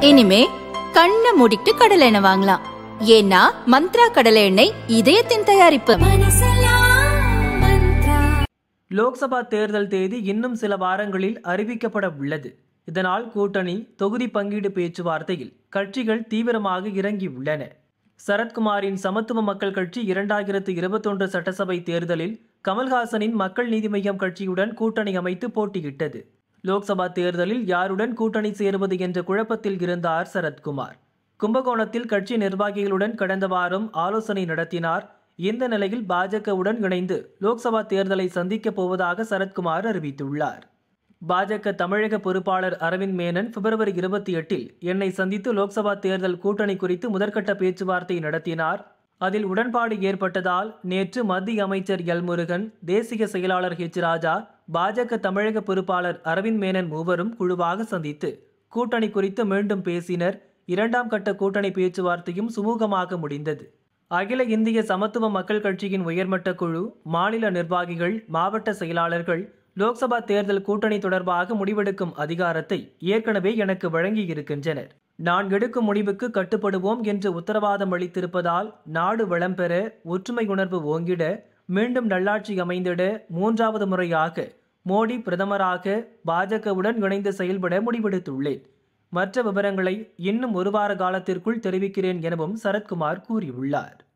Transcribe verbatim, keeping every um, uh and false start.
இனிமே கண்ணை மூடிட்டு கடலை எண்ணெய் வாங்கலாம். ஏன்னா மந்த்ரா கடலை எண்ணெய் இதயத்தின் தயாரிப்பு. லோக்சபா தேர்தல் தேதி இன்னும் சில வாரங்களில் அறிவிக்கப்பட உள்ளது. இதனால் கூட்டணி தொகுதி பங்கீடு பேச்சுவார்த்தையில் கட்சிகள் தீவிரமாக இறங்கியுள்ளன. சரத்குமாரின் சமத்துவ மக்கள் கட்சி இரண்டாயிரத்து இருபத்தொன்று சட்டசபை தேர்தலில் கமல்ஹாசனின் மக்கள் நீதி மய்யம் கட்சியுடன் கூட்டணி அமைத்து போட்டியிட்டது. லோக்சபா தேர்தலில் யாருடன் கூட்டணி சேருவது என்ற குழப்பத்தில் இருந்தார் சரத்குமார். கும்பகோணத்தில் கட்சி நிர்வாகிகளுடன் கடந்த வாரம் ஆலோசனை நடத்தினார். இந்த நிலையில் பாஜகவுடன் இணைந்து லோக்சபா தேர்தலை சந்திக்கப் போவதாக சரத்குமார் அறிவித்துள்ளார். பாஜக தமிழக பொறுப்பாளர் அரவிந்த் மேனன் பிப்ரவரி இருபத்தி எட்டில் என்னை சந்தித்து லோக்சபா தேர்தல் கூட்டணி குறித்து முதற்கட்ட பேச்சுவார்த்தை நடத்தினார். அதில் உடன்பாடு ஏற்பட்டதால் நேற்று மத்திய அமைச்சர் எல் முருகன், தேசிய செயலாளர் ஹெச் ராஜா, பாஜக தமிழக பொறுப்பாளர் அரவிந்த் மேனன் மூவரும் குழுவாக சந்தித்து கூட்டணி குறித்து மீண்டும் பேசினர். இரண்டாம் கட்ட கூட்டணி பேச்சுவார்த்தையும் சுமூகமாக முடிந்தது. அகில இந்திய சமத்துவ மக்கள் கட்சியின் உயர்மட்ட குழு, மாநில நிர்வாகிகள், மாவட்ட செயலாளர்கள் லோக்சபா தேர்தல் கூட்டணி தொடர்பாக முடிவெடுக்கும் அதிகாரத்தை ஏற்கனவே எனக்கு வழங்கியிருக்கின்றனர். நான் எடுக்கும் முடிவுக்கு கட்டுப்படுவோம் என்று உத்தரவாதம் அளித்திருப்பதால் நாடு வளம் பெற, ஒற்றுமை உணர்வு ஓங்கிட, மீண்டும் நல்லாட்சி அமைந்திட மூன்றாவது முறையாக மோடி பிரதமராக பாஜகவுடன் இணைந்து செயல்பட முடிவெடுத்துள்ளேன். மற்ற விவரங்களை இன்னும் ஒரு வார காலத்திற்குள் தெரிவிக்கிறேன் எனவும் சரத்குமார் கூறியுள்ளார்.